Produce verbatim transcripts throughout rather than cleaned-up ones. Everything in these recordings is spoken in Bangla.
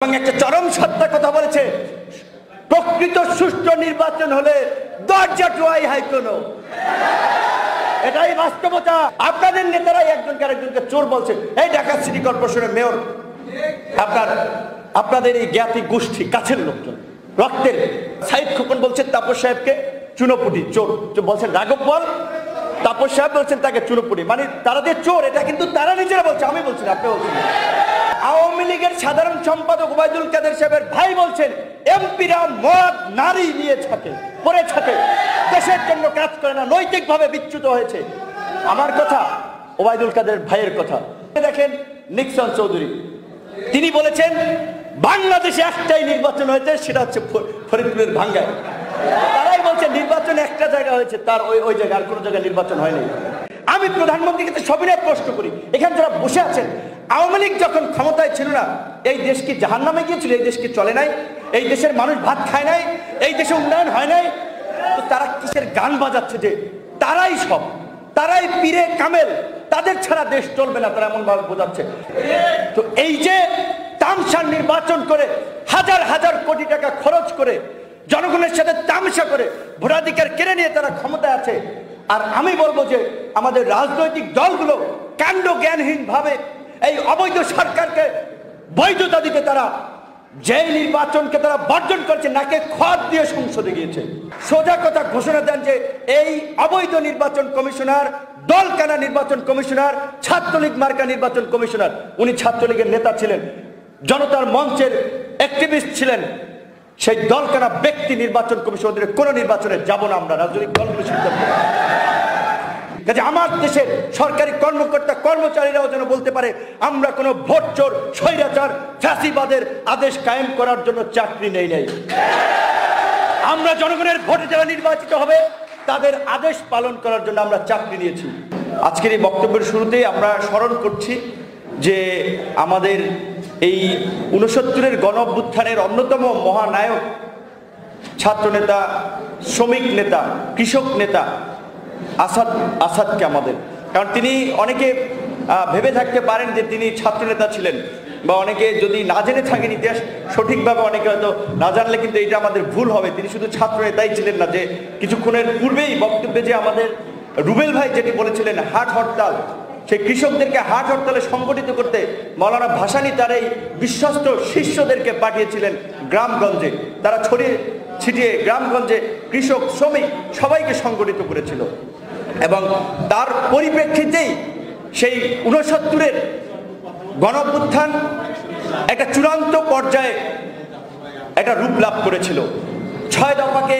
একটা চরম সত্য কথা বলেছে, প্রকৃত সুষ্ঠু নির্বাচন হলে দরজা টুয়াই হাই কোনো, এটাই বাস্তবতা। আপনাদের নেতারাই একজনকে আরেকজনকে চোর বলছে। এই ঢাকা সিটি কর্পোরেশনের মেয়র আপনার আপনাদের এই জ্ঞাতি গোষ্ঠী কাছের লোকজন রক্তের সাইদ খোকন বলছেন তাপস সাহেবকে চুনোপুটি চোর, বলছেন রাঘব বল, তাপস সাহেব বলছেন তাকে চুনোপুটি, মানে তারা যে চোর এটা কিন্তু তারা নিজেরা বলছে, আমি বলছি না, আপনি বলছেন। আওয়ামী লীগের সাধারণ সম্পাদক ওবায়দুল কাদের সাহেবের ভাই বলছেন এমপিরা মদ নারী নিয়ে থাকে পরে থাকে, দেশের জন্য কাজ করে না, নৈতিকভাবে বিচ্যুত হয়েছে। আমার কথা, ওবায়দুল কাদের ভাইয়ের কথা দেখেন। নিক্সন চৌধুরী তিনি বলেছেন বাংলাদেশে একটাই নির্বাচন হয়েছে, সেটা হচ্ছে ফরিদপুরের ভাঙ্গায়। তারাই বলছে নির্বাচন একটা জায়গা হয়েছে, তার ওই ওই জায়গায় আর কোনো জায়গায় নির্বাচন হয়নি। আমি প্রধানমন্ত্রীকে তো সবিনয় প্রশ্ন করি, এখানে যারা বসে আছেন, আওয়ামী লীগ যখন ক্ষমতায় ছিল না এই দেশ কি জাহান্নামে গিয়েছিল? এই দেশ কি চলে নাই? এই দেশের মানুষ ভাত খায় নাই? এই দেশে উন্নয়ন হয় নাই? তো তারা কিসের গান বাজাচ্ছে যে তারাই সব, তারাই পীরে কামেল, তাদের ছাড়া দেশ চলবে না, তারা এমন ভাবে বোঝাচ্ছে। তো এই যে তামসার নির্বাচন করে হাজার হাজার কোটি টাকা খরচ করে জনগণের সাথে তামসা করে ভোটাধিকার কেড়ে নিয়ে তারা ক্ষমতায় আছে। আর আমি বলবো যে আমাদের রাজনৈতিক দলগুলো কাণ্ড জ্ঞানহীন ভাবে এই অবৈধ সরকারকে বৈধতা দিতে তারা যে নির্বাচনকে তারা বর্জন করছে, নাকে খত দিয়ে সংসদে গিয়েছে। সোজা কথা ঘোষণা দেন যে এই অবৈধ নির্বাচন কমিশনার, দলকানা নির্বাচন কমিশনার, ছাত্রলীগ মার্কা নির্বাচন কমিশনার, উনি ছাত্রলীগের নেতা ছিলেন, জনতার মঞ্চের অ্যাক্টিভিস্ট ছিলেন। সেই দলকানা ব্যক্তি নির্বাচন কমিশনের কোন নির্বাচনে যাব না আমরা, রাজনৈতিক দলগুলো সিদ্ধান্ত। কাজে আমার দেশের সরকারি কর্মকর্তা কর্মচারীরাও যেন বলতে পারে আমরা কোনো ভোট চোর স্বৈরাচার ফ্যাসিবাদের আদেশ কায়েম করার জন্য চাকরি নেই নাই। আমরা জনগণের ভোটে যারা নির্বাচিত হবে তাদের আদেশ পালন করার জন্য আমরা চাকরি নিয়েছি। আজকের এই বক্তব্যের শুরুতেই আমরা স্মরণ করছি যে আমাদের এই ঊনসত্তরের গণ অভ্যুত্থানের অন্যতম মহানায়ক ছাত্রনেতা, শ্রমিক নেতা, কৃষক নেতা আসাদ আসাদকে আমাদের, কারণ তিনি অনেকে ভেবে থাকতে পারেন যে তিনি ছাত্রনেতা ছিলেন, বা অনেকে যদি না জেনে থাকেন ইতিহাস সঠিকভাবে, অনেকে হয়তো না জানলে কিন্তু এটা আমাদের ভুল হবে। তিনি শুধু ছাত্রনেতাই ছিলেন না, যে কিছুক্ষণের পূর্বেই বক্তব্যে যে আমাদের রুবেল ভাই যেটি বলেছিলেন হাট হরতাল, সেই কৃষকদেরকে হাট হরতালে সংগঠিত করতে মৌলানা ভাসানী তার এই বিশ্বস্ত শিষ্যদেরকে পাঠিয়েছিলেন গ্রামগঞ্জে। তারা ছড়িয়ে ছিটিয়ে গ্রামগঞ্জে কৃষক, শ্রমিক সবাইকে সংগঠিত করেছিল, এবং তার পরিপ্রেক্ষিতেই সেই ঊনসত্তরের গণঅভ্যুত্থান একটা চূড়ান্ত পর্যায়ে একটা রূপ লাভ করেছিল। ছয় দফাকে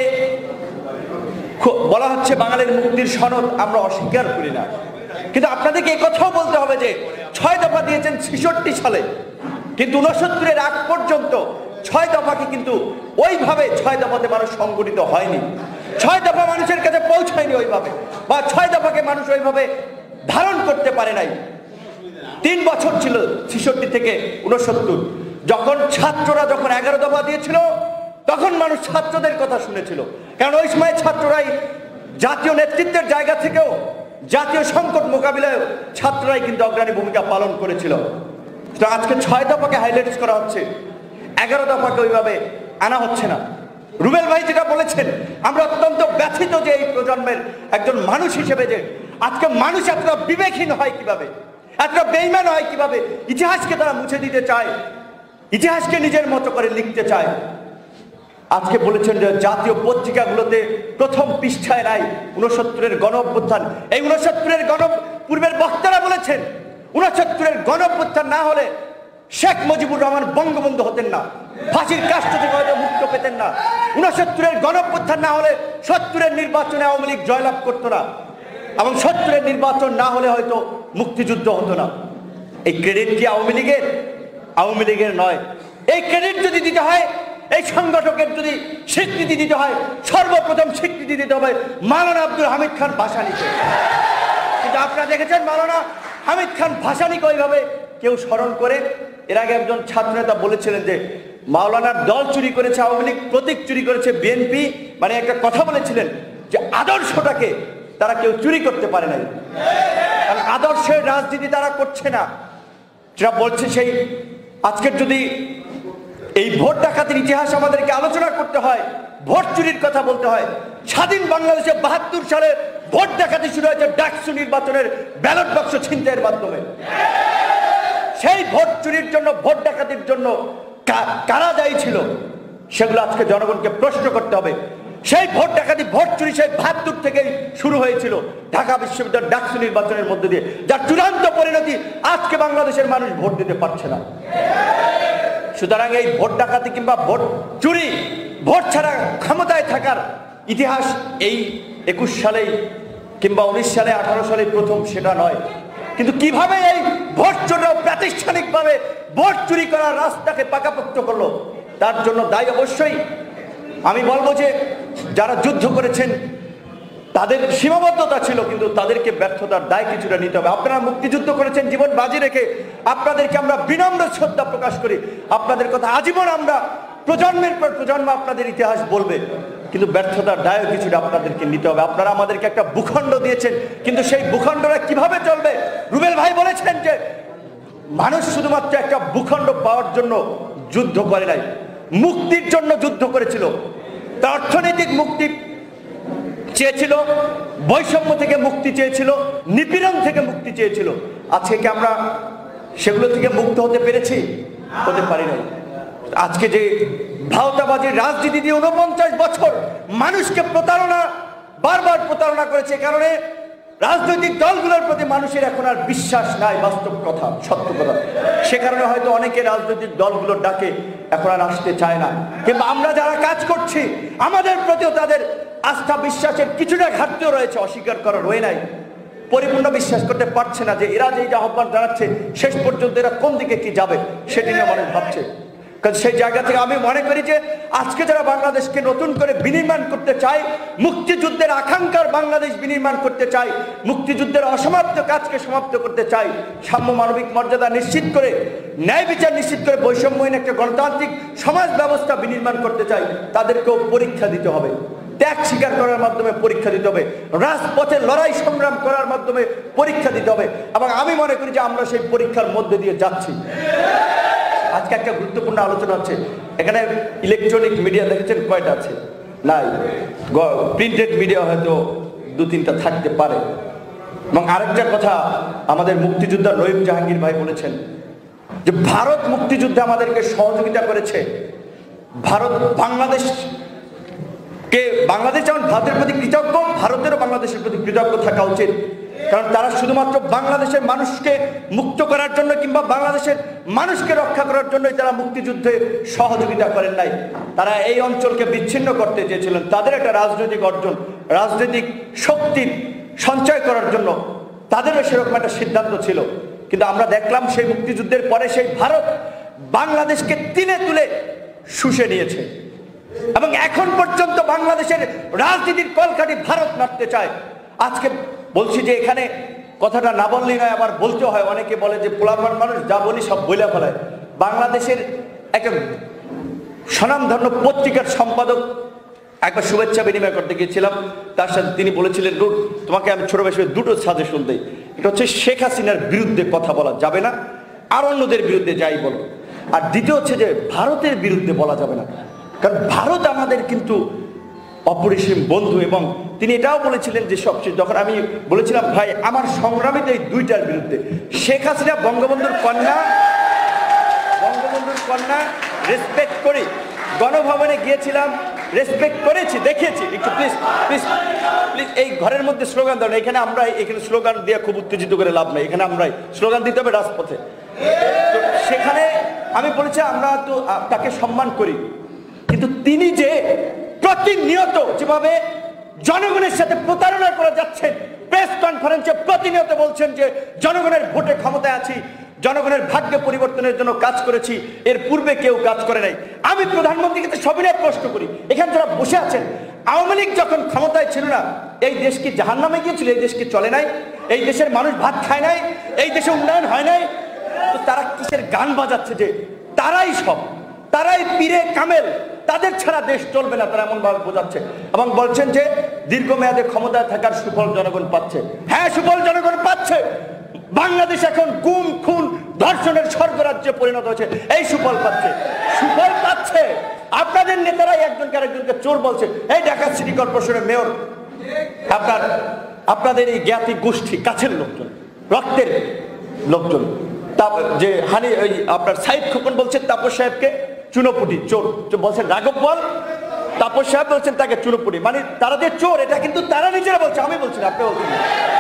বলা হচ্ছে বাঙালির মুক্তির সনদ, আমরা অস্বীকার করি না, কিন্তু আপনাদেরকে এই কথাও বলতে হবে যে ছয় দফা দিয়েছেন ছেষট্টি সালে, কিন্তু ঊনসত্তরের আগ পর্যন্ত ছয় দফাকে কিন্তু ওইভাবে ছয় দফাতে মানুষ সংগঠিত হয়নি, ছয় দফা মানুষের কাছে পৌঁছায়নি ওইভাবে, বা ছয় দফাকে মানুষ ওইভাবে ধারণ করতে পারে নাই। তিন বছর ছিল ছেষট্টি থেকে ঊনসত্তর, যখন ছাত্ররা যখন এগারো দফা দিয়েছিল তখন মানুষ ছাত্রদের কথা শুনেছিল, কারণ ওই সময় ছাত্ররাই জাতীয় নেতৃত্বের জায়গা থেকেও জাতীয় সংকট মোকাবিলায় ছাত্ররাই কিন্তু অগ্রণী ভূমিকা পালন করেছিল। আজকে ছয় দফাকে হাইলাইট করা হচ্ছে, এগারো দফাকে ওইভাবে আনা হচ্ছে না। রুবেল ভাই যেটা বলেছেন, আমরা অত্যন্ত ব্যথিত যে এই প্রজন্মের একজন মানুষ হিসেবে যে আজকে মানুষ এতটা বিবেকহীন হয় কিভাবে, এতটা বেইমান হয় কিভাবে, ইতিহাসকে তারা মুছে দিতে চায়, ইতিহাসকে নিজের মতো করে লিখতে চায়। আজকে বলেছেন যে জাতীয় পত্রিকাগুলোতে প্রথম পৃষ্ঠায় নাই ঊনসত্তরের গণ অভ্যুত্থান। এই ঊনসত্তরের গণ পূর্বের বক্তারা বলেছেন ঊনসত্তরের গণ অভ্যুত্থান না হলে শেখ মুজিবুর রহমান বঙ্গবন্ধু হতেন না, ফাঁসির কাষ্ঠ থেকে হয়তো মুক্ত পেতেন না। ঊনসত্তরের গণ অভ্যুত্থান না হলে সত্তরের নির্বাচনে আওয়ামী লীগ জয়লাভ করতো না, এবং সত্তরের নির্বাচন না হলে হয়তো মুক্তিযুদ্ধ হতো না। এই ক্রেডিট কি আওয়ামী লীগের? আওয়ামী লীগের নয়। এই ক্রেডিট যদি দিতে হয়, এই সংগঠকের যদি স্বীকৃতি দিতে হয়, সর্বপ্রথম স্বীকৃতি দিতে হবে মাওলানা আব্দুল হামিদ খান ভাসানীকে। কিন্তু আপনারা দেখেছেন মাওলানা হামিদ খান ভাসানীকে ওইভাবে কেউ স্মরণ করে? এর আগে একজন ছাত্রনেতা বলেছিলেন যে মাওলানার দল চুরি করেছে আওয়ামী লীগ, প্রতীক চুরি করেছে বিএনপি, মানে একটা কথা বলেছিলেন যে আদর্শটাকে তারা কেউ চুরি করতে পারে নাই, কারণ আদর্শের রাজনীতি তারা করছে না। যেটা বলছে সেই আজকের যদি এই ভোট ডাকাতির ইতিহাস আমাদেরকে আলোচনা করতে হয়, ভোট চুরির কথা বলতে হয়। স্বাধীন বাংলাদেশে বাহাত্তর সালে ভোট ডাকাতি শুরু হয়েছে ডাকসু নির্বাচনের ব্যালট বাক্স ছিনতাইয়ের মাধ্যমে। সেই ভোট চুরির জন্য, ভোট ডাকাতির জন্য কারা দায়ী ছিল সেগুলো আজকে জনগণকে প্রশ্ন করতে হবে। সেই ভোট ডাকাতি, ভোট চুরি সেই বাহাত্তর থেকেই শুরু হয়েছিল ঢাকা বিশ্ববিদ্যালয়ের ডাকসু নির্বাচনের মধ্যে দিয়ে, যার চূড়ান্ত পরিণতি আজকে বাংলাদেশের মানুষ ভোট দিতে পারছে না। সুতরাং এই ভোট ডাকাতি কিংবা ভোট চুরি, ভোট ছাড়া ক্ষমতায় থাকার ইতিহাস এই একুশ সালেই কিংবা উনিশ সালে, আঠারো সালে প্রথম সেটা নয়। কিন্তু কিভাবে এই ভোট চোর প্রাতিষ্ঠানিকভাবে ভোট চুরি করার রাস্তাকে পাকাপোক্ত করলো, তার জন্য দায়ী অবশ্যই আমি বলবো যে যারা যুদ্ধ করেছেন তাদের সীমাবদ্ধতা ছিল, কিন্তু তাদেরকে ব্যর্থতার দায় কিছুটা নিতে হবে। আপনারা মুক্তিযুদ্ধ করেছেন জীবন বাজি রেখে, আপনাদেরকে আমরা বিনম্র শ্রদ্ধা প্রকাশ করি। আপনাদের কথা আজীবন আমরা, প্রজন্মের পর প্রজন্ম আপনাদের ইতিহাস বলবে, কিন্তু ব্যর্থতার দায়ও কিছুটা আপনাদেরকে নিতে হবে। আপনারা আমাদেরকে একটা ভূখণ্ড দিয়েছেন, কিন্তু সেই ভূখণ্ডটা কিভাবে চলবে? রুবেল ভাই বলেছেন যে মানুষ শুধুমাত্র একটা ভূখণ্ড পাওয়ার জন্য যুদ্ধ করে নাই, মুক্তির জন্য যুদ্ধ করেছিল। তার অর্থনৈতিক মুক্তি চেয়েছিল, বৈষম্য থেকে মুক্তি চেয়েছিল, নিপীড়ন থেকে মুক্তি চেয়েছিল। আজকে কি আমরা সেগুলো থেকে মুক্ত হতে পেরেছি? হতে পারি না। আজকে যে ভাওতাবাজির রাজনীতি দিয়ে উনপঞ্চাশ বছর মানুষকে প্রতারণা, বারবার প্রতারণা করেছে, কারণে রাজনৈতিক দলগুলোর প্রতি মানুষের এখন আর বিশ্বাস নাই। বাস্তব কথা, সত্য কথা। সে কারণে হয়তো অনেকে রাজনৈতিক দলগুলোর ডাকে এখন আর আসতে চায় না। কিংবা আমরা যারা কাজ করছি আমাদের প্রতিও তাদের আস্থা, বিশ্বাসের কিছুটা ঘাটতিও রয়েছে, অস্বীকার করার রয়ে নাই। পরিপূর্ণ বিশ্বাস করতে পারছে না যে এরা যে আহ্বান জানাচ্ছে শেষ পর্যন্ত এরা কোন দিকে কি যাবে সেটি নিয়ে মানুষ ভাবছে। কারণ সেই জায়গা থেকে আমি মনে করি যে আজকে যারা বাংলাদেশকে নতুন করে বিনির্মাণ করতে চায়, মুক্তিযুদ্ধের আকাঙ্ক্ষার বাংলাদেশ বিনির্মাণ করতে চায়, মুক্তিযুদ্ধের অসমাপ্ত কাজকে সমাপ্ত করতে চায়, সাম্য মানবিক মর্যাদা নিশ্চিত করে, ন্যায় বিচার নিশ্চিত করে বৈষম্যহীন একটা গণতান্ত্রিক সমাজ ব্যবস্থা বিনির্মাণ করতে চায়, তাদেরকেও পরীক্ষা দিতে হবে, ত্যাগ স্বীকার করার মাধ্যমে পরীক্ষা দিতে হবে, রাজপথে লড়াই সংগ্রাম করার মাধ্যমে পরীক্ষা দিতে হবে। এবং আমি মনে করি যে আমরা সেই পরীক্ষার মধ্যে দিয়ে যাচ্ছি। আজকে একটা গুরুত্বপূর্ণ আলোচনা হচ্ছে, এখানে ইলেকট্রনিক মিডিয়া দেখেছেন কয়টা আছে? নাই। প্রিন্টেড মিডিয়া হয়তো দু তিনটা থাকতে পারে। এবং আরেকটা কথা আমাদের মুক্তিযোদ্ধা রহিম জাহাঙ্গীর ভাই বলেছেন যে ভারত মুক্তিযুদ্ধে আমাদেরকে সহযোগিতা করেছে। ভারত বাংলাদেশ কে, বাংলাদেশ যেমন ভারতের প্রতি কৃতজ্ঞ, ভারতেরও বাংলাদেশের প্রতি কৃতজ্ঞ থাকা উচিত। কারণ তারা শুধুমাত্র বাংলাদেশের মানুষকে মুক্ত করার জন্য কিংবা বাংলাদেশের মানুষকে রক্ষা করার জন্যই তারা মুক্তিযুদ্ধে সহযোগিতা করেন নাই। তারা এই অঞ্চলকে বিচ্ছিন্ন করতে চেয়েছিলেন। তাদের একটা রাজনৈতিক অর্জন, রাজনৈতিক শক্তি সঞ্চয় করার জন্য তাদেরও সেরকম একটা সিদ্ধান্ত ছিল। কিন্তু আমরা দেখলাম সেই মুক্তিযুদ্ধের পরে সেই ভারত বাংলাদেশকে তিলে তুলে শুষে নিয়েছে এবং এখন পর্যন্ত বাংলাদেশের রাজনীতির কলকাঠি ভারত নাড়তে চায়। আজকে বলছি যে এখানে কথাটা না বললেই নয়, আবার বলতে হয়। অনেকে বলে যে পোলাপান মানুষ যা বলি সব বলে ফেলায়। বাংলাদেশের একটা স্বনামধন্য পত্রিকার সম্পাদক একবার শুভেচ্ছা বিনিময় করতে গিয়েছিলাম, তার সাথে তিনি বলেছিলেন, রুট তোমাকে আমি ছোট বয়সে দুটো সাজেশন দিই। এটা হচ্ছে শেখ হাসিনার বিরুদ্ধে কথা বলা যাবে না, আর অন্যদের বিরুদ্ধে যাই বলো। আর দ্বিতীয় হচ্ছে যে ভারতের বিরুদ্ধে বলা যাবে না, কারণ ভারত আমাদের কিন্তু অপরিসীম বন্ধু। এবং তিনি এটাও বলেছিলেন যে সবচেয়ে, যখন আমি বলেছিলাম ভাই আমার সংগ্রামিত এই দুইটার বিরুদ্ধে, শেখ হাসিনা বঙ্গবন্ধুর কন্যা, বঙ্গবন্ধুর কন্যা রেসপেক্ট করি, গণভবনে গিয়েছিলাম, রেসপেক্ট করেছি, দেখিয়েছি। একটু প্লিজ প্লিজ প্লিজ এই ঘরের মধ্যে স্লোগান দেন। এখানে আমরা এখানে স্লোগান দিয়ে খুব উত্তেজিত করে লাভ নেই, এখানে আমরাই স্লোগান দিতে হবে রাজপথে। তো সেখানে আমি বলেছি আমরা তো তাকে সম্মান করি, কিন্তু তিনি যে প্রতিনিয়ত যেভাবে জনগণের সাথে প্রতারণা করে যাচ্ছেন, প্রেস কনফারেন্সে প্রতিনিয়ত বলছেন যে জনগণের ভোটে ক্ষমতায় আছি, জনগণের ভাগ্য পরিবর্তনের জন্য কাজ করেছি, এর পূর্বে কেউ কাজ করে নাই। আমি প্রধানমন্ত্রীকে সবিনয় প্রশ্ন করি, এখানে যারা বসে আছেন, আওয়ামী লীগ যখন ক্ষমতায় ছিল না, এই দেশ কি জাহান্নামে গিয়েছিল? এই দেশ কি চলে নাই? এই দেশের মানুষ ভাত খায় নাই? এই দেশে উন্নয়ন হয় নাই? তো তারা কিসের গান বাজাচ্ছে যে তারাই সব, তারাই পীরে কামেল, তাদের ছাড়া দেশ চলবে না, তারা এমন ভাবে বোঝাচ্ছে। এবং বলছেন যে দীর্ঘমেয়াদে ক্ষমতায় থাকার সুফল জনগণ পাচ্ছে। হ্যাঁ, সুফল জনগণ পাচ্ছে। বাংলাদেশ এখন গুম, খুন, ধর্ষণের স্বর্গরাজ্যে পরিণত হয়েছে, এই সুফল পাচ্ছে। সুফল আপনাদের নেতারাই একজনকে আরেকজনকে চোর বলছে। এই ঢাকা সিটি কর্পোরেশনের মেয়র আপনার আপনাদের এই জ্ঞাতি গোষ্ঠী কাছের লোকজন, রক্তের লোকজন, যে হানি ওই আপনার সাইদ খোকন বলছেন তাপস সাহেবকে চুনোপুটি চোর, বলছেন রাঘব বল, তাপস সাহেব বলছেন তাকে চুনোপুটি, মানে তারা যে চোর এটা কিন্তু তারা নিজেরা বলছে, আমি বলছি না, আপনি বলছেন।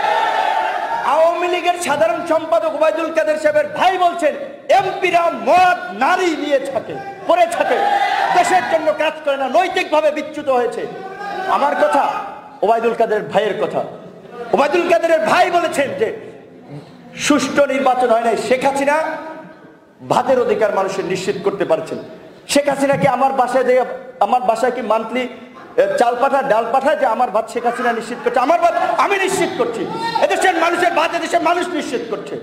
আওয়ামী লীগের সাধারণ সম্পাদক ওবায়দুল কাদের সাহেবের ভাই বলছেন এমপিরা মদ নারী নিয়ে থাকে, পরে থাকে, দেশের জন্য কাজ করে না, নৈতিকভাবে বিচ্যুত হয়েছে। আমার কথা, ওবায়দুল কাদের ভাইয়ের কথা, ওবায়দুল কাদেরের ভাই বলেছেন যে সুষ্ঠু নির্বাচন হয় নাই, শেখ হাসিনা ভাতের অধিকার মানুষের নিশ্চিত করতে পারছেন। শেখ হাসিনা কি আমার বাসায় যে আমার বাসায় কি মান্থলি চাল পাঠায় ডাল পাঠায় যে আমার ভাত শেখ হাসিনা নিশ্চিত করছে? আমার ভাত আমি নিশ্চিত করছি, এদেশের মানুষের ভাত এদেশের মানুষ নিশ্চিত করছে।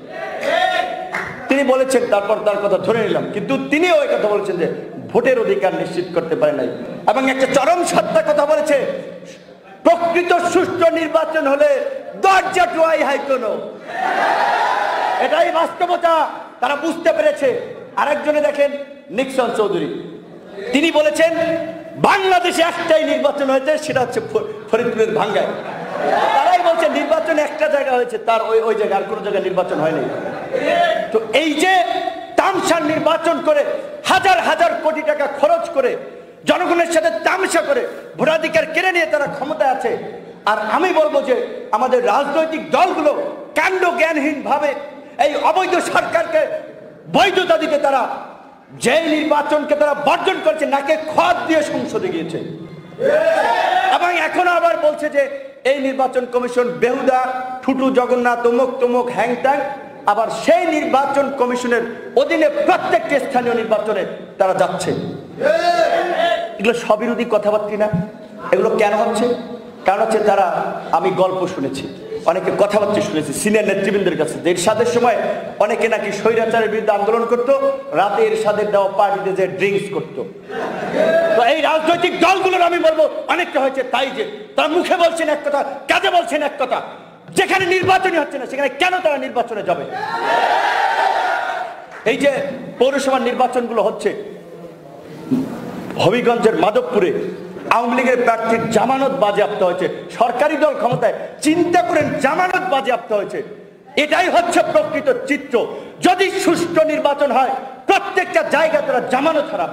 তিনি বলেছেন, তারপর তার কথা ধরে নিলাম, কিন্তু তিনিও ওই কথা বলেছেন যে ভোটের অধিকার নিশ্চিত করতে পারে নাই, এবং একটা চরম সত্য কথা বলেছে, প্রকৃত সুষ্ঠু নির্বাচন হলে দরজা টুয়াই হয় কোনো। এটাই বাস্তবতা, তারা বুঝতে পেরেছে। আরেকজনে দেখেন নিক্সন চৌধুরী, তিনি বলেছেন বাংলাদেশে একটাই নির্বাচন হয়েছে, সেটা হচ্ছে ফরিদপুরের ভাঙ্গায়। তারাই বলছে নির্বাচন একটা জায়গা হয়েছে, তার ওই ওই জায়গায় আর কোনো জায়গায় নির্বাচন হয়নি। তো এই যে তামসার নির্বাচন করে হাজার হাজার কোটি টাকা খরচ করে জনগণের সাথে তামসা করে ভোটাধিকার কেড়ে নিয়ে তারা ক্ষমতায় আছে। আর আমি বলবো যে আমাদের রাজনৈতিক দলগুলো কাণ্ড জ্ঞানহীন ভাবে এই অবৈধ সরকারকে বৈধতা দিতে তারা যে নির্বাচনকে তারা বর্জন করছে, নাকে খত দিয়ে সংসদে গিয়েছে, এবং এখন আবার বলছে যে এই নির্বাচন কমিশন বেহুদা, ঠুটু জগন্নাথ, অমুক তমুক হ্যাং ট্যাং। আবার সেই নির্বাচন কমিশনের অধীনে প্রত্যেকটি স্থানীয় নির্বাচনে তারা যাচ্ছে। এগুলো স্ববিরোধী কথাবার্তা না? এগুলো কেন হচ্ছে? কারণ হচ্ছে তারা, আমি গল্প শুনেছি, অনেকে কথাবার্তা শুনেছি সিনিয়র নেতৃবৃন্দের কাছে, যে এরশাদের সময় অনেকে নাকি স্বৈরাচারের বিরুদ্ধে আন্দোলন করতো, রাতে এরশাদের দেওয়া পার্টিতে যে ড্রিঙ্কস করতো। তো এই রাজনৈতিক দলগুলোর আমি বলবো অনেকটা হয়েছে তাই, যে তারা মুখে বলছেন এক কথা, কাজে বলছেন এক কথা। যেখানে নির্বাচনই হচ্ছে না সেখানে কেন তারা নির্বাচনে যাবে? এই যে পৌরসভার নির্বাচনগুলো হচ্ছে, হবিগঞ্জের মাধবপুরে আওয়ামী লীগের প্রার্থীর জামানত বাজেয়াপ্ত হয়েছে, সরকারি দল ক্ষমতায়, চিন্তা করেন জামানত বাজেয়াপ্ত হয়েছে। এটাই হচ্ছে প্রকৃত চিত্র। যদি সুষ্ঠু নির্বাচন হয় প্রত্যেকটা জায়গায় তারা জামানত হারাবে।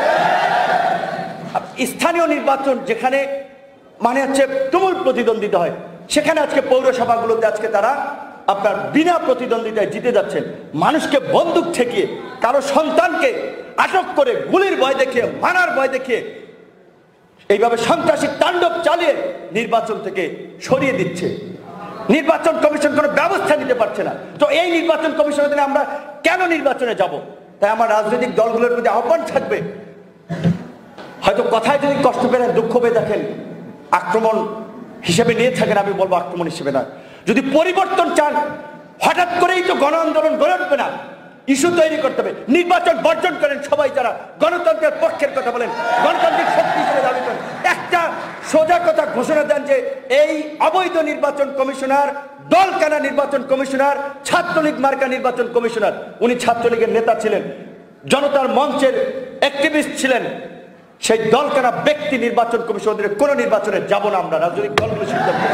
স্থানীয় নির্বাচন যেখানে মানে হচ্ছে তুমুল প্রতিদ্বন্দ্বিতা হয়, সেখানে আজকে পৌরসভাগুলোতে আজকে তারা আপনার বিনা প্রতিদ্বন্দ্বিতায় জিতে যাচ্ছেন। মানুষকে বন্দুক ঠেকিয়ে, কারো সন্তানকে আটক করে গুলির ভয় দেখিয়ে, মারার ভয় দেখিয়ে, এইভাবে সন্ত্রাসী তাণ্ডব চালিয়ে নির্বাচন থেকে সরিয়ে দিচ্ছে। নির্বাচন কমিশন কোনো ব্যবস্থা নিতে পারছে না। তো এই নির্বাচন কমিশনের দিনে আমরা কেন নির্বাচনে যাব? তাই আমার রাজনৈতিক দলগুলোর প্রতি আহ্বান থাকবে, হয়তো কথায় যদি কষ্ট পেয়ে দুঃখ পেয়ে দেখেন, আক্রমণ হিসেবে নিয়ে থাকেন, আমি বলবো আক্রমণ হিসেবে না। যদি পরিবর্তন চান, হঠাৎ করেই তো গণ আন্দোলন গড়ে উঠবে না, ইস্যু তৈরি করতে হবে। নির্বাচন বর্জন করেন সবাই যারা গণতন্ত্রের পক্ষের কথা বলেন, গণতান্ত্রিক শক্তি হিসেবে দাবি করেন। একটা সোজা কথা ঘোষণা দেন যে এই অবৈধ নির্বাচন কমিশনার, দলকানা নির্বাচন কমিশনার, ছাত্রলীগ মার্কা নির্বাচন কমিশনার, উনি ছাত্রলীগের নেতা ছিলেন, জনতার মঞ্চের অ্যাক্টিভিস্ট ছিলেন, সেই দলকানা ব্যক্তি নির্বাচন কমিশনের কোন নির্বাচনে যাব না আমরা, রাজনৈতিক দলগুলো সিদ্ধান্ত।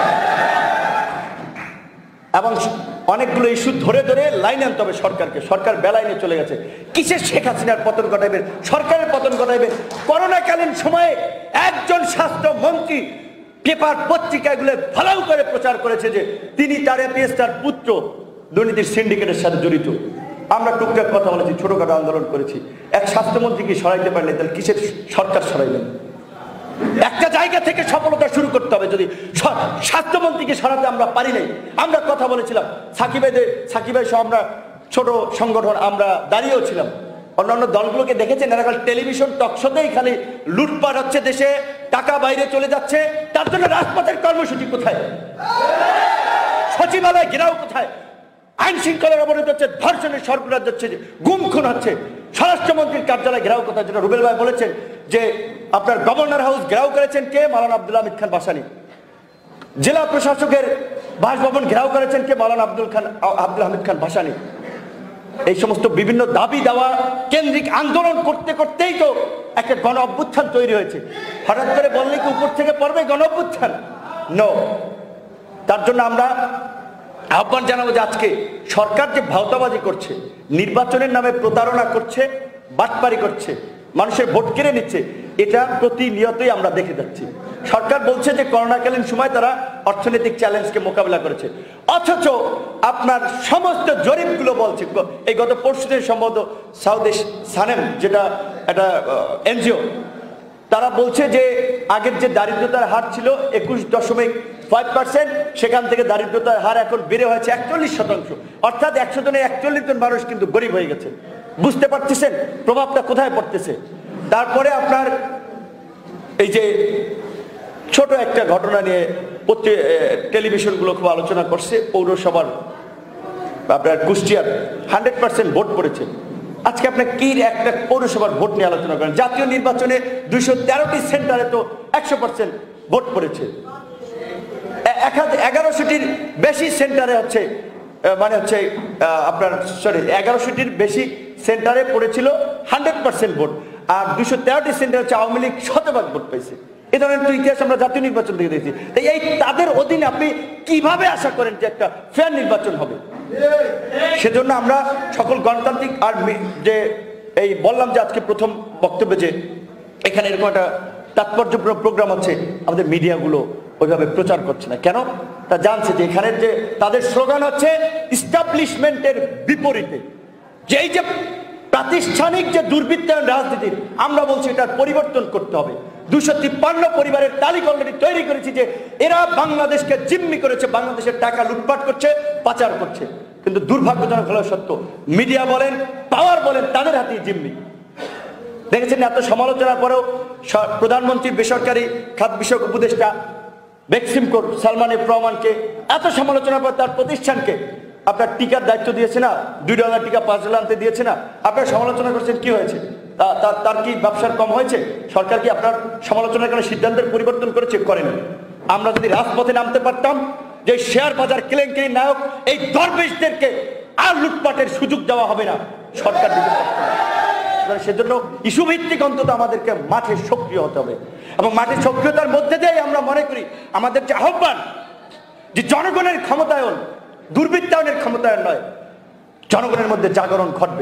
এবং অনেকগুলো ইস্যু ধরে ধরে লাইনে আনতে হবে সরকারকে। সরকার বেলাইনে চলে গেছে। কিসের শেখ হাসিনার পতন ঘটাইবেন, সরকারের পতন ঘটাইবেন? করোনাকালীন সময়ে একজন স্বাস্থ্যমন্ত্রী পেপার পত্রিকাগুলো ভালো করে প্রচার করেছে যে তিনি তার এপিএসটার পুত্র দুর্নীতির সিন্ডিকেটের সাথে জড়িত। আমরা টুকটাক কথা বলেছি, ছোটখাটো আন্দোলন করেছি। এক স্বাস্থ্যমন্ত্রীকে সরাইতে পারলে তাহলে কিসের সরকার সরাইবেন? একটা জায়গা থেকে সফলতা শুরু করতে হবে। যদি স্বাস্থ্যমন্ত্রীকে সরাতে আমরা পারি নাই, আমরা কথা বলেছিলাম সাকিব ভাই, সাকিব ভাই সহ আমরা ছোট সংগঠন আমরা দাঁড়িয়েও ছিলাম। অন্যান্য দলগুলোকে দেখেছেন, এরা খালি টেলিভিশন টকশোতেই খালি লুটপাট হচ্ছে, দেশে টাকা বাইরে চলে যাচ্ছে, তার জন্য রাজপথের কর্মসূচি কোথায়? সচিবালয় ঘেরাও কোথায়? আইন শৃঙ্খলার অবনতি হচ্ছে, ধর্ষণের সরবরাহ হচ্ছে, গুম খুন হচ্ছে। স্বরাষ্ট্রমন্ত্রীর কার্যালয় ঘেরাও কোথায়? যেটা রুবেল ভাই বলেছেন যে আপনার গভর্নর হাউস ঘেরাও করেছেন কে? মাওলানা আব্দুল হামিদ খান ভাসানী। জেলা প্রশাসকের বাসভবন ঘেরাও করেছেন কে? মাওলানা আব্দুল খান আব্দুল হামিদ খান ভাসানী। এই সমস্ত বিভিন্ন দাবি দেওয়া কেন্দ্রিক আন্দোলন করতে করতেই তো একটা গণ অভ্যুত্থান তৈরি হয়েছে। হঠাৎ করে বললে কি উপর থেকে পড়বে গণ অভ্যুত্থান? নো। তার জন্য আমরা আহ্বান জানাবো যে আজকে সরকার যে ভাওতাবাজি করছে, নির্বাচনের নামে প্রতারণা করছে, বাটপারি করছে, মানুষের ভোট কেড়ে নিচ্ছে, এটা প্রতিনিয়তই আমরা দেখে যাচ্ছি। সরকার বলছে যে করোনাকালীন সময় তারা অর্থনৈতিক চ্যালেঞ্জকে মোকাবিলা করেছে, অথচ আপনার সমস্ত জরিপগুলো বলছে, এই গত পরশুদিন সম্ভবত সাউথ সানেম যেটা একটা এনজিও, তারা বলছে যে আগের যে দারিদ্রতার হার ছিল একুশ দশমিক ফাইভ পার্সেন্ট, সেখান থেকে দারিদ্রতার হার এখন বেড়ে হয়েছে একচল্লিশ শতাংশ, অর্থাৎ একশো জনে একচল্লিশ জন মানুষ কিন্তু গরিব হয়ে গেছে। বুঝতে পারতেছেন প্রভাবটা কোথায় পড়তেছে? তারপরে আপনার এই যে ছোট একটা ঘটনা নিয়ে টেলিভিশনগুলো খুব আলোচনা করছে, পৌরসভার আপনার কুষ্টিয়ার হান্ড্রেড পার্সেন্ট ভোট পড়েছে। আজকে আপনার কি একটা পৌরসভার ভোট নিয়ে আলোচনা করেন? জাতীয় নির্বাচনে দুইশো তেরোটি সেন্টারে তো একশো পার্সেন্ট ভোট পড়েছে। এগারোশোটির বেশি সেন্টারে হচ্ছে মানে হচ্ছে আপনার সরি এগারোশোটির বেশি সেন্টারে পড়েছিল হান্ড্রেড পার্সেন্ট ভোট, আর দুইশো তেরোটি সেন্টার হচ্ছে আওয়ামী লীগ শতভাগ ভোট পাইছে। এই ধরনের তো ইতিহাস আমরা জাতীয় নির্বাচন থেকে দেখছি। তাই এই তাদের অধীনে আপনি কিভাবে আশা করেন যে একটা ফেয়ার নির্বাচন হবে? সেজন্য আমরা সকল গণতান্ত্রিক আর যে এই বললাম যে আজকে প্রথম বক্তব্যে যে এখানে এরকম একটা তাৎপর্যপূর্ণ প্রোগ্রাম হচ্ছে, আমাদের মিডিয়াগুলো ওইভাবে প্রচার করছে না কেন? তা জানছে যে এখানের যে তাদের স্লোগান হচ্ছে ইস্টাবলিশমেন্টের বিপরীতে, যে এই যে প্রাতিষ্ঠানিক যে দুর্বৃত্তায়ন রাজনীতির, আমরা বলছি এটার পরিবর্তন করতে হবে। দুশো তিপ্পান্ন পরিবারের তালিকা অলরেডি তৈরি করেছি যে এরা বাংলাদেশকে জিম্মি করেছে, বাংলাদেশের টাকা লুটপাট করছে, পাচার করছে। কিন্তু দুর্ভাগ্যজনক হলেও সত্য, মিডিয়া বলেন পাওয়ার বলেন তাদের হাতেই জিম্মি। দেখেছেন এত সমালোচনার পরেও প্রধানমন্ত্রী বেসরকারি খাত বিষয়ক উপদেষ্টা বেক্সিম কোর সালমান এফ রহমানকে এত সমালোচনার পর তার প্রতিষ্ঠানকে আপনার টিকার দায়িত্ব দিয়েছে না, দুই ডলার টিকা পাঁচ ডলার আনতে দিয়েছে না, আপনার সমালোচনা করছেন কি হয়েছে? তার কি ব্যবসার কম হয়েছে? সরকার কি আপনার সমালোচনার কারণে সিদ্ধান্তের পরিবর্তন করেছে? করেন। আমরা যদি রাজপথে নামতে পারতাম, যে শেয়ার বাজার কেলেঙ্কারির নায়ক এই দরবেশদেরকে আর লুটপাটের সুযোগ দেওয়া হবে না, সরকার দিতে পারত না। সেজন্য ইস্যু ভিত্তিক অন্তত আমাদেরকে মাঠে সক্রিয় হতে হবে, এবং মাঠে সক্রিয়তার মধ্যে দিয়েই আমরা মনে করি আমাদের যে আহ্বান, যে জনগণের ক্ষমতায়ন, দুর্বৃত্তায়নের ক্ষমতায়ন নয়, জনগণের মধ্যে জাগরণ ঘটবে।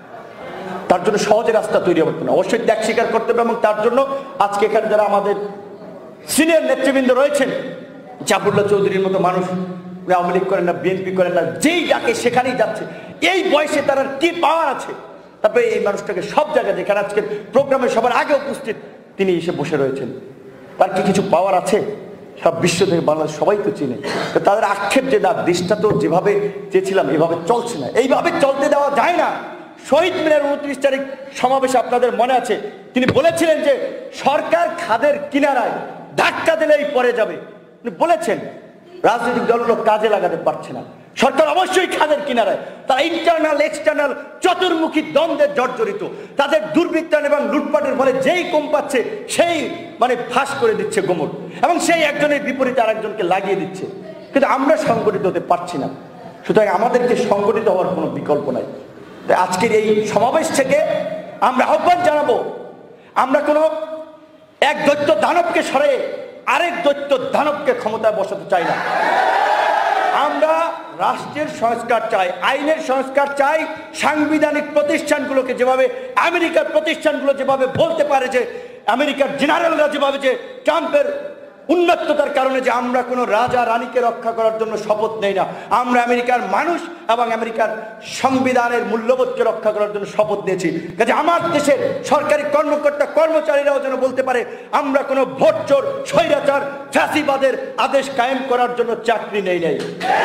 তার জন্য সহজে রাস্তা তৈরি হবে না, অবশ্যই ত্যাগ স্বীকার করতে হবে। এবং তার জন্য আজকে এখানে যারা আমাদের সিনিয়র নেতৃবৃন্দ রয়েছেন, জাফরুল্লাহ চৌধুরীর মতো মানুষ, আওয়ামী লীগ করেন না, বিএনপি করেন না, যেই ডাকে সেখানেই যাচ্ছে। এই বয়সে তারা কি পাওয়ার আছে? তারপরে এই মানুষটাকে সব জায়গায়, যেখানে আজকের প্রোগ্রামে সবার আগে উপস্থিত তিনি এসে বসে রয়েছেন, তার কি কিছু পাওয়ার আছে? সব বিশ্ব থেকে বাংলাদেশ সবাই তো চিনে। তো তাদের আক্ষেপ যে না, দেশটা তো যেভাবে চেয়েছিলাম এভাবে চলছে না, এইভাবে চলতে দেওয়া যায় না। শহীদ মিনার উনত্রিশ তারিখ সমাবেশে আপনাদের মনে আছে তিনি বলেছিলেন যে সরকার খাদের কিনারায় ধাক্কা দিলেই পড়ে যাবে। তিনি বলেছেন রাজনৈতিক দলগুলো কাজে লাগাতে পারছে না, সরকার অবশ্যই খাদের কিনারায়, তারা ইন্টারনাল এক্সটার্নাল চতুর্মুখী দ্বন্দ্বের জর্জরিত। তাদের দুর্বৃত্তায়ন এবং লুটপাটের ফলে যেই কম পাচ্ছে সেই মানে ফাঁস করে দিচ্ছে গোমর, এবং সেই একজনের বিপরীতে আরেকজনকে লাগিয়ে দিচ্ছে। কিন্তু আমরা সংগঠিত হতে পারছি না, সুতরাং আমাদেরকে সংগঠিত হওয়ার কোনো বিকল্প নাই। আজকের এই সমাবেশ থেকে আমরা আহ্বান জানাবো, আমরা কোনো এক দৈত্য দানবকে সরে আরেক দৈত্য দানবকে ক্ষমতায় বসাতে চাই না। আমরা রাষ্ট্রের সংস্কার চাই, আইনের সংস্কার চাই। সাংবিধানিক প্রতিষ্ঠানগুলোকে যেভাবে আমেরিকার প্রতিষ্ঠানগুলো যেভাবে বলতে পারে যে আমেরিকার জেনারেলরা যেভাবে যে ট্রাম্পের উন্নততার কারণে যে আমরা কোনো রাজা রানীকে রক্ষা করার জন্য শপথ নেই না, আমরা আমেরিকার মানুষ এবং আমেরিকার সংবিধানের মূল্যবোধকে রক্ষা করার জন্য শপথ নিয়েছি। কাজে আমার দেশের সরকারি কর্মকর্তা কর্মচারীরাও যেন বলতে পারে আমরা কোনো ভোট চোর স্বৈরাচার ফ্যাসিবাদের আদেশ কায়েম করার জন্য চাকরি নেই নেই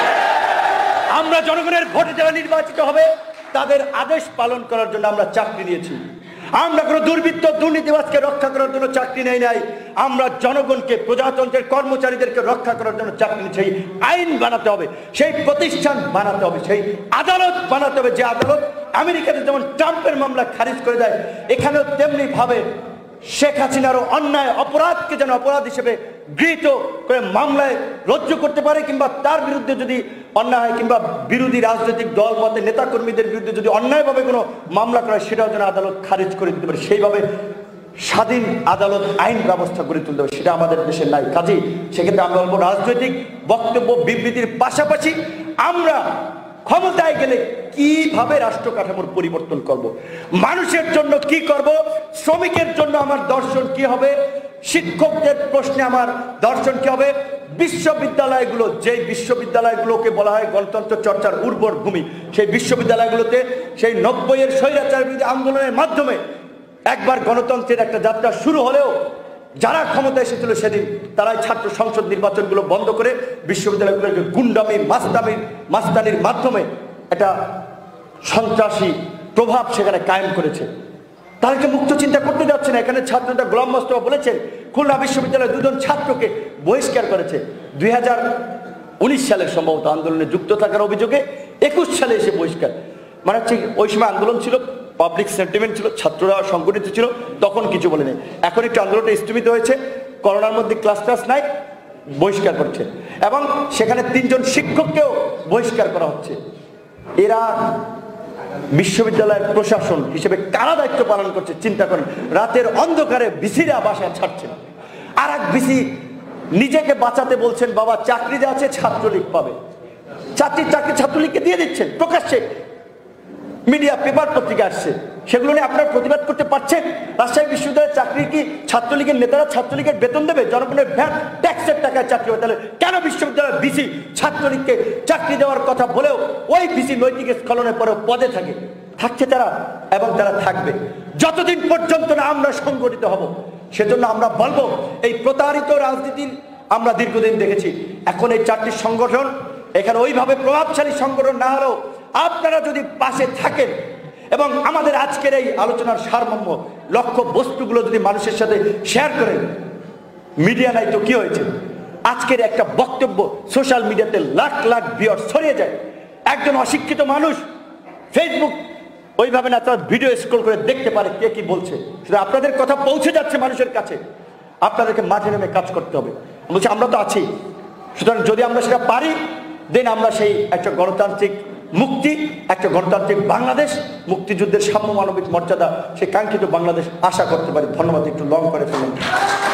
আমরা জনগণের ভোটে যারা নির্বাচিত হবে তাদের আদেশ পালন করার জন্য আমরা চাকরি নিয়েছি। আমরা কোনো দুর্বৃত্ত দুর্নীতিবাজকে রক্ষা করার জন্য চাকরি নেই নাই, আমরা জনগণকে প্রজাতন্ত্রের কর্মচারীদেরকে রক্ষা করার জন্য চাকরি নিয়েছি। সেই আইন বানাতে হবে, সেই প্রতিষ্ঠান বানাতে হবে, সেই আদালত বানাতে হবে যে আদালত আমেরিকাতে যেমন ট্রাম্পের মামলা খারিজ করে দেয়, এখানেও তেমনি ভাবে শেখ হাসিনারও অন্যায় অপরাধকে যেন অপরাধ হিসেবে গৃহীত করে মামলায় রজ্জু করতে পারে, কিংবা তার বিরুদ্ধে যদি অন্যায় হয়, কিংবা বিরোধী রাজনৈতিক দল মতে নেতাকর্মীদের বিরুদ্ধে যদি অন্যায়ভাবে কোনো মামলা করে সেটাও যেন আদালত খারিজ করে দিতে পারে। সেইভাবে স্বাধীন আদালত আইন ব্যবস্থা গড়ে তুলতে হবে, সেটা আমাদের দেশে নাই। কাজেই সেক্ষেত্রে আমি বলবো রাজনৈতিক বক্তব্য বিবৃতির পাশাপাশি আমরা ক্ষমতায় গেলে কিভাবে রাষ্ট্র কাঠামোর পরিবর্তন করব, মানুষের জন্য কি করব, শ্রমিকের জন্য আমার দর্শন কি হবে, শিক্ষকদের প্রশ্নে আমার দর্শন কি হবে, বিশ্ববিদ্যালয়গুলো, যে বিশ্ববিদ্যালয়গুলোকে বলা হয় গণতন্ত্র চর্চার উর্বর ভূমি, সেই বিশ্ববিদ্যালয়গুলোতে সেই নব্বইয়ের স্বৈরাচার বিরোধী আন্দোলনের মাধ্যমে একবার গণতন্ত্রের একটা যাত্রা শুরু হলেও যারা ক্ষমতা এসেছিল সেদিন তারাই ছাত্র সংসদ নির্বাচনগুলো বন্ধ করে বিশ্ববিদ্যালয়গুলোকে গুন্ডামি মাস্তামি মাস্তানির মাধ্যমে একটা সন্ত্রাসী প্রভাব সেখানে কায়েম করেছে। তাদেরকে মুক্ত চিন্তা করতে যাচ্ছে না। এখানে ছাত্রটা গোলাম মোস্তফা বলেছেন খুলনা বিশ্ববিদ্যালয়ের দুজন ছাত্রকে বহিষ্কার করেছে দুই হাজার উনিশ সালের সম্ভবত আন্দোলনে যুক্ত থাকার অভিযোগে, একুশ সালে এসে বহিষ্কার। মানে হচ্ছে ওই সময় আন্দোলন ছিল, পাবলিক সেন্টিমেন্ট ছিল, ছাত্ররা সংগঠিত ছিল, তখন কিছু বলেনি। এখন একটু আন্দোলনটা স্থগিত হয়েছে, করোনার মধ্যে ক্লাস ক্লাস নাই, বহিষ্কার করছে, এবং সেখানে তিনজন শিক্ষককেও বহিষ্কার করা হচ্ছে। এরা বিশ্ববিদ্যালয়ের প্রশাসন হিসেবে কারা দায়িত্ব পালন করছে চিন্তা করেন। রাতের অন্ধকারে ভিসিরা বাসা ছাড়ছেন, আর এক ভিসি নিজেকে বাঁচাতে বলছেন বাবা চাকরি যা আছে ছাত্রলীগ পাবে, চাকরির চাকরি ছাত্রলীগকে দিয়ে দিচ্ছেন প্রকাশ্যে, মিডিয়া পেপার পত্রিকা আসছে, সেগুলো নিয়ে আপনারা প্রতিবাদ করতে পারছেন? রাজশাহী বিশ্ববিদ্যালয়ের চাকরি কি ছাত্রলীগের নেতারা ছাত্রলীগের বেতন দেবে? জনগণের ভ্যাট ট্যাক্সের টাকায় চাকরি হবে, তাহলে কেন বিশ্ববিদ্যালয়ের ভিসি ছাত্রলীগকে চাকরি দেওয়ার কথা বলেও ওই ভিসি নৈতিক স্খলনের পরেও পদে থাকে থাকছে তারা, এবং তারা থাকবে যতদিন পর্যন্ত না আমরা সংগঠিত হব। সেজন্য আমরা বলবো এই প্রতারিত রাজনীতির আমরা দীর্ঘদিন দেখেছি। এখন এই চারটি সংগঠন এখানে ওইভাবে প্রভাবশালী সংগঠন না হলেও আপনারা যদি পাশে থাকেন এবং আমাদের আজকের এই আলোচনার সারমর্ম লক্ষ্য বস্তুগুলো যদি মানুষের সাথে শেয়ার করেন, মিডিয়া নাই তো কি হয়েছে, আজকের একটা বক্তব্য সোশ্যাল মিডিয়াতে লাখ লাখ ভিউয়ার ছড়িয়ে যায়, একজন অশিক্ষিত মানুষ ফেসবুক ওইভাবে না তার ভিডিও স্ক্রল করে দেখতে পারে কে কি বলছে, সেটা আপনাদের কথা পৌঁছে যাচ্ছে মানুষের কাছে। আপনাদেরকে মাঠে নেমে কাজ করতে হবে। বলছি আমরা তো আছি, সুতরাং যদি আমরা সেটা পারি দেন আমরা সেই একটা গণতান্ত্রিক মুক্তি, একটা গণতান্ত্রিক বাংলাদেশ, মুক্তিযুদ্ধের সাম্য মানবিক মর্যাদা, সেই কাঙ্ক্ষিত বাংলাদেশ আশা করতে পারি। ধন্যবাদ, একটু লং করে ফেলুন।